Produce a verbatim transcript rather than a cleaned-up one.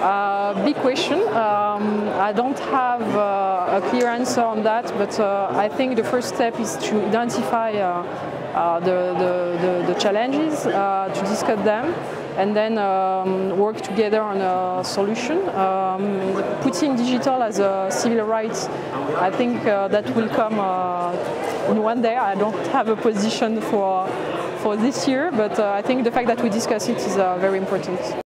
Uh, big question. Um, I don't have uh, a clear answer on that, but uh, I think the first step is to identify uh, uh, the, the, the, the challenges, uh, to discuss them, and then um, work together on a solution. Um, putting digital as a civil rights, I think uh, that will come uh, in one day. I don't have a position for, for this year, but uh, I think the fact that we discuss it is uh, very important.